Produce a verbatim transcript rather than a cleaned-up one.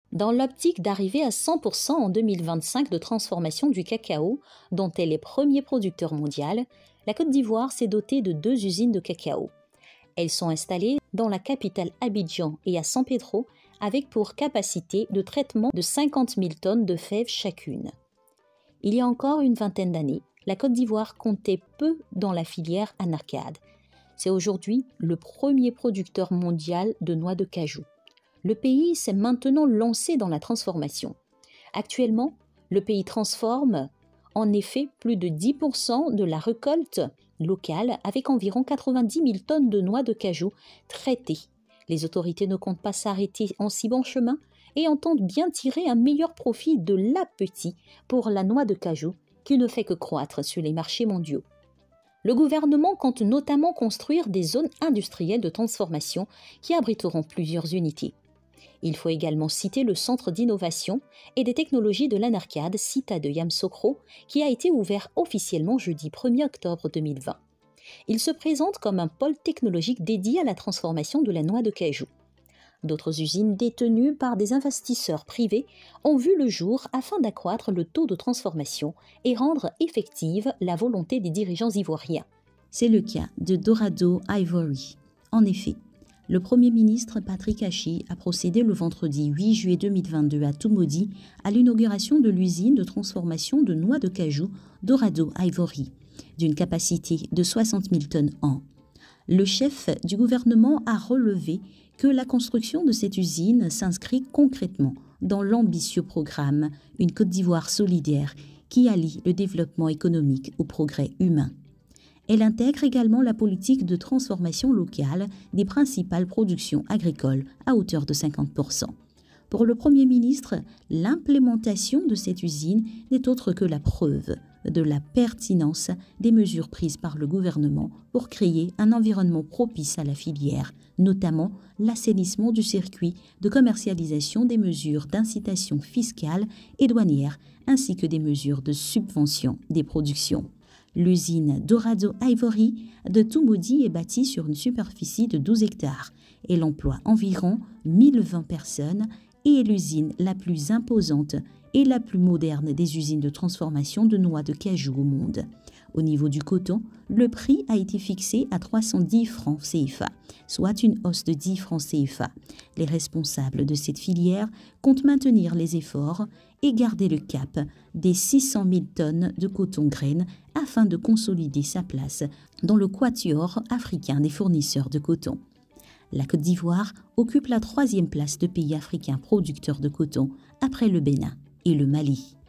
Dans l'optique d'arriver à cent pour cent en deux mille vingt-cinq de transformation du cacao, dont elle est premier producteur mondial, la Côte d'Ivoire s'est dotée de deux usines de cacao. Elles sont installées dans la capitale Abidjan et à San Pedro, avec pour capacité de traitement de cinquante mille tonnes de fèves chacune. Il y a encore une vingtaine d'années, la Côte d'Ivoire comptait peu dans la filière anarcade. C'est aujourd'hui le premier producteur mondial de noix de cajou. Le pays s'est maintenant lancé dans la transformation. Actuellement, le pays transforme en effet plus de dix pour cent de la récolte locale avec environ quatre-vingt-dix mille tonnes de noix de cajou traitées. Les autorités ne comptent pas s'arrêter en si bon chemin et entendent bien tirer un meilleur profit de l'appétit pour la noix de cajou qui ne fait que croître sur les marchés mondiaux. Le gouvernement compte notamment construire des zones industrielles de transformation qui abriteront plusieurs unités. Il faut également citer le Centre d'innovation et des technologies de l'anarcade Cita de Yamoussoukro qui a été ouvert officiellement jeudi premier octobre deux mille vingt. Il se présente comme un pôle technologique dédié à la transformation de la noix de cajou. D'autres usines détenues par des investisseurs privés ont vu le jour afin d'accroître le taux de transformation et rendre effective la volonté des dirigeants ivoiriens. C'est le cas de Dorado Ivory. En effet, le Premier ministre Patrick Hachi a procédé le vendredi huit juillet deux mille vingt-deux à Toumoudi à l'inauguration de l'usine de transformation de noix de cajou Dorado Ivory, d'une capacité de soixante mille tonnes an. Le chef du gouvernement a relevé que la construction de cette usine s'inscrit concrètement dans l'ambitieux programme Une Côte d'Ivoire solidaire qui allie le développement économique au progrès humain. Elle intègre également la politique de transformation locale des principales productions agricoles à hauteur de cinquante pour cent. Pour le Premier ministre, l'implémentation de cette usine n'est autre que la preuve de la pertinence des mesures prises par le gouvernement pour créer un environnement propice à la filière, notamment l'assainissement du circuit de commercialisation des mesures d'incitation fiscale et douanière, ainsi que des mesures de subvention des productions. L'usine Dorado Ivory de Toumoudi est bâtie sur une superficie de douze hectares. Elle emploie environ mille vingt personnes et est l'usine la plus imposante et la plus moderne des usines de transformation de noix de cajou au monde. Au niveau du coton, le prix a été fixé à trois cent dix francs C F A, soit une hausse de dix francs C F A. Les responsables de cette filière comptent maintenir les efforts et garder le cap des six cent mille tonnes de coton-graines afin de consolider sa place dans le quatuor africain des fournisseurs de coton. La Côte d'Ivoire occupe la troisième place de pays africains producteurs de coton après le Bénin et le Mali.